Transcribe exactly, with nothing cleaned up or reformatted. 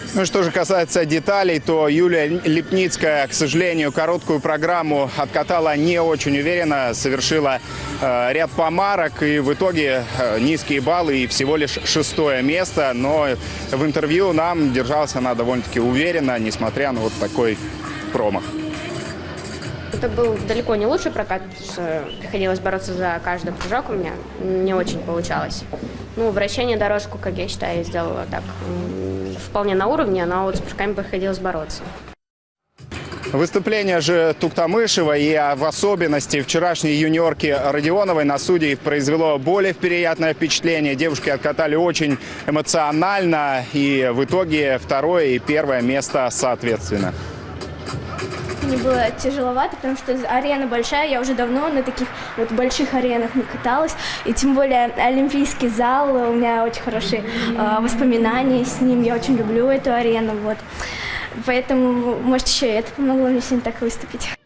Ну, что же касается деталей, то Юлия Липницкая, к сожалению, короткую программу откатала не очень уверенно, совершила э, ряд помарок и в итоге э, низкие баллы и всего лишь шестое место. Но в интервью нам держалась она довольно-таки уверенно, несмотря на вот такой промах. Это был далеко не лучший прокат, потому что приходилось бороться за каждый прыжок, у меня не очень получалось. Ну, вращение дорожку, как я считаю, я сделала так вполне на уровне, но вот с прыжками приходилось бороться. Выступление же Туктамышевой и в особенности вчерашней юниорки Родионовой на судей произвело более приятное впечатление. Девушки откатали очень эмоционально и в итоге второе и первое место соответственно. Мне было тяжеловато, потому что арена большая, я уже давно на таких вот больших аренах не каталась, и тем более Олимпийский зал, у меня очень хорошие э, воспоминания с ним, я очень люблю эту арену, вот. Поэтому, может, еще и это помогло мне сегодня так выступить.